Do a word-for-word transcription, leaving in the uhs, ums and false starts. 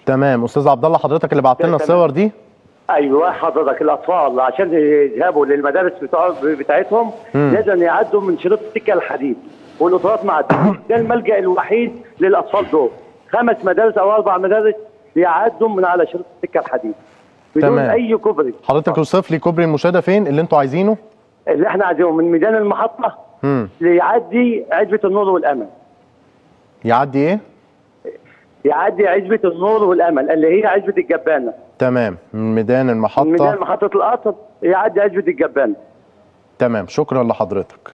تمام. استاذ عبد الله، حضرتك اللي بعت لنا الصور دي؟ ايوه حضرتك. الاطفال عشان يذهبوا للمدارس بتاع بتاعتهم مم. لازم يعدوا من شريط السكه الحديد والقطارات معديه. ده الملجا الوحيد للاطفال دول. خمس مدارس او اربع مدارس بيعدوا من على شريط السكه الحديد بدون تمام. اي كوبري. حضرتك اوصف لي كوبري المشاهده فين اللي انتوا عايزينه؟ اللي احنا عايزينه من ميدان المحطه امم ليعدي عزبه النور والامل. يعدي ايه؟ يعدي عزبه النور والامل اللي هي عزبه الجبانه. تمام. من ميدان المحطه، من ميدان محطه القطر يعدي عزبه الجبانه. تمام. شكرا لحضرتك.